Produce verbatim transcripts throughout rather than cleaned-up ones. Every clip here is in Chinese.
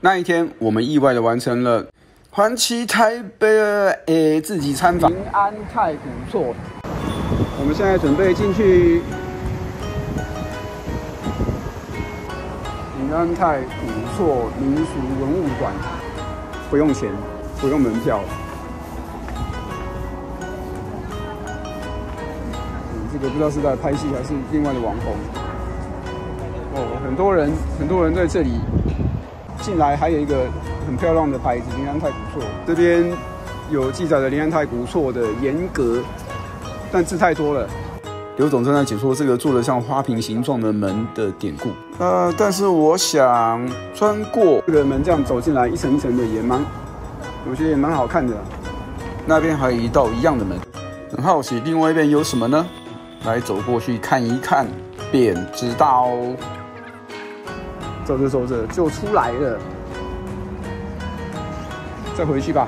那一天，我们意外的完成了环骑台北的诶自己参访。 平安太古厝，我们现在准备进去平安太古厝民俗文物馆，不用钱，不用门票。嗯，这个不知道是在拍戏还是另外的网红。哦，很多人，很多人在这里。 进来还有一个很漂亮的牌子，临安太古厝。这边有记载的临安太古厝的严格，但字太多了。 刘总正在解说这个做的像花瓶形状的门的典故。呃，但是我想穿过这个门这样走进来，一层一层的也蛮，我觉得也蛮好看的。 那边还有一道一样的门，很好奇另外一边有什么呢？来走过去看一看，便知道。 走着走着就出来了，再回去吧。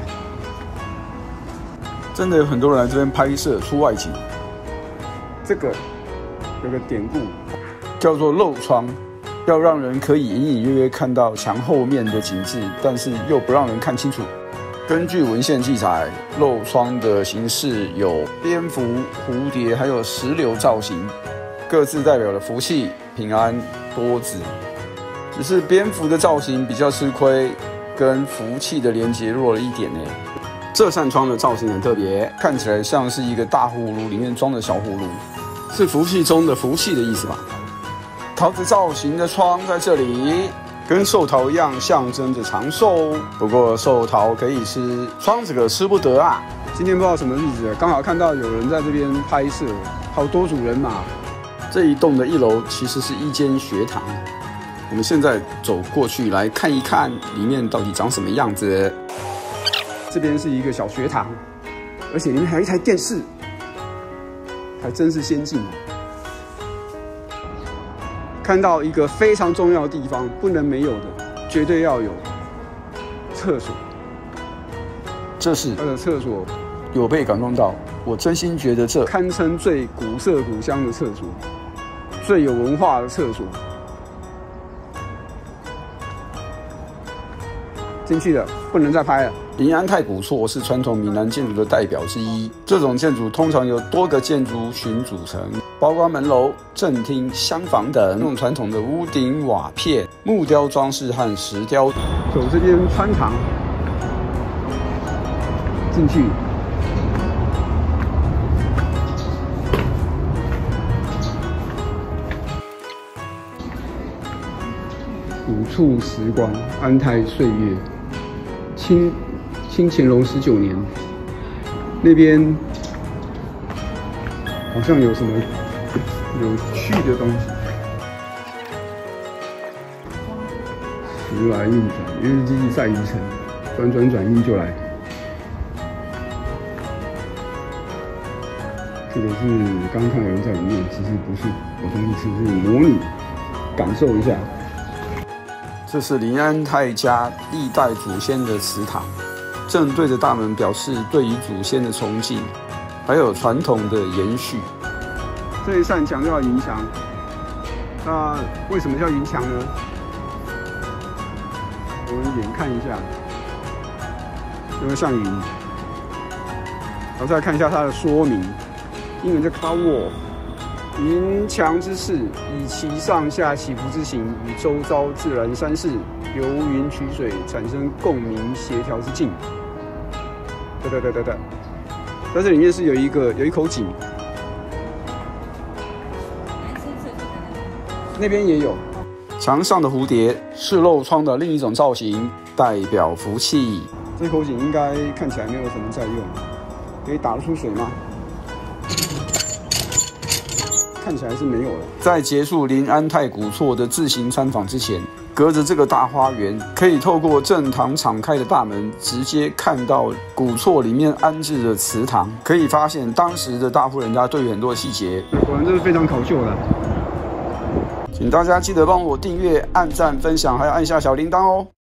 真的有很多人来这边拍摄出外景。 这个有个典故， 叫做漏窗，要让人可以隐隐约约看到墙后面的景致，但是又不让人看清楚。根据文献记载，漏窗的形式有蝙蝠、蝴蝶，还有石榴造型，各自代表了福气、平安、多子。 只是蝙蝠的造型比较吃亏，跟福气的连结弱了一点呢。这扇窗的造型很特别，看起来像是一个大葫芦里面装的小葫芦，是福气中的福气的意思吧？桃子造型的窗在这里，跟寿桃一样，象征着长寿。不过寿桃可以吃，窗子可吃不得啊。 今天不知道什么日子，刚好看到有人在这边拍摄，好多组人马。 这一栋的一楼其实是一间学堂。 我们现在走过去来看一看，里面到底长什么样子。 这边是一个小学堂，而且里面还有一台电视，还真是先进。看到一个非常重要的地方，不能没有的，绝对要有厕所。 这是它的厕所有被感动到，我真心觉得这堪称最古色古香的厕所，最有文化的厕所。 进去了，不能再拍了。 临安太古厝是传统闽南建筑的代表之一。这种建筑通常由多个建筑群组成，包括门楼、正厅、厢房等。用传统的屋顶瓦片、木雕装饰和石雕。 走这边穿堂进去，古厝时光，安泰岁月。 清清乾隆十九年，那边好像有什么有趣的东西。时来运转，日日积积在于晨，转转转运就来。这个是刚刚看有人在里面，其实不是我东西，是模拟感受一下。 这是临安泰家历代祖先的祠堂，正对着大门，表示对于祖先的崇敬，还有传统的延续。 这一扇墙叫云墙，那为什么叫云墙呢？我们远看一下，有没有像云？然后再看一下它的说明，英文叫 cloud。 云墙之势，以其上下起伏之形，与周遭自然山势流云曲水产生共鸣协调之境。对对对对对，在这里面是有一个有一口井，那边也有。 墙上的蝴蝶是漏窗的另一种造型，代表福气。 这口井应该看起来没有什么在用，可以打得出水吗？ 看起来是没有了。在结束临安太古厝的自行参访之前，隔着这个大花园，可以透过正堂敞开的大门，直接看到古厝里面安置的祠堂，可以发现当时的大户人家对于很多细节， 果然这是非常考究的。 请大家记得帮我订阅、按赞、分享，还要按下小铃铛哦。